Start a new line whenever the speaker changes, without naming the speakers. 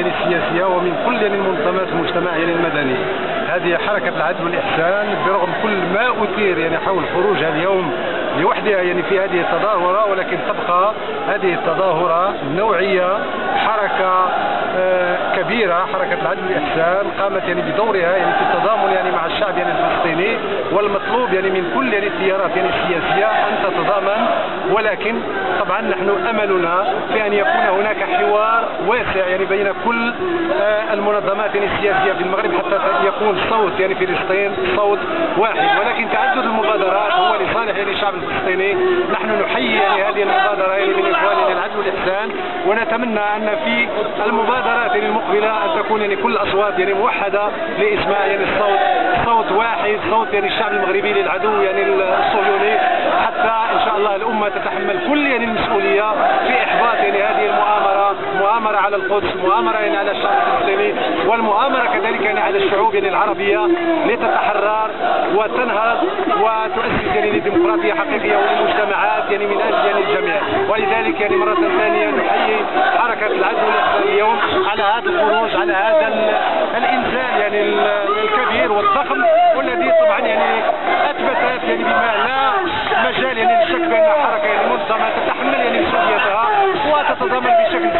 يعني السياسيه ومن كل يعني منظمات المجتمع يعني المدني. هذه حركه العدل والاحسان برغم كل ما اثير يعني حول خروجها اليوم لوحدها يعني في هذه التظاهره، ولكن تبقى هذه التظاهره نوعيه حركه كبيره. حركه العدل والاحسان قامت يعني بدورها يعني في التضامن يعني مع الشعب يعني الفلسطيني، والمطلوب يعني من كل يعني التيارات يعني السياسيه ان تتضامن. ولكن طبعا نحن املنا في ان يكون هناك حوار واسع يعني بين كل المنظمات يعني السياسيه في المغرب حتى يكون صوت يعني فلسطين صوت واحد. ولكن تعدد المبادرات هو لصالح يعني الشعب الفلسطيني. نحن نحيي يعني هذه المبادره يعني من اخواننا يعني العدل والاحسان، ونتمنى ان في المبادرات يعني المقبله ان تكون يعني كل الاصوات يعني موحده لاسماع يعني صوت واحد، صوت يعني الشعب المغربي للعدو يعني الصهيوني، حتى ان شاء الله الامه تتحمل كل يعني المسؤوليه في احباط يعني هذه مؤامره على القدس، مؤامره يعني على الشعب الفلسطيني، والمؤامره كذلك يعني على الشعوب يعني العربيه لتتحرر وتنهض وتؤسس يعني لديمقراطيه حقيقيه ولمجتمعات يعني من اجل يعني الجميع. ولذلك يعني مره ثانيه نحيي حركه العدل والاحسان اليوم على هذا الخروج، على هذا الانزال يعني الكبير والضخم، والذي طبعا يعني اثبتت يعني بما لا مجال يعني للشك بان حركه يعني منظمه تتحمل يعني مسؤوليتها وتتضامن بشكل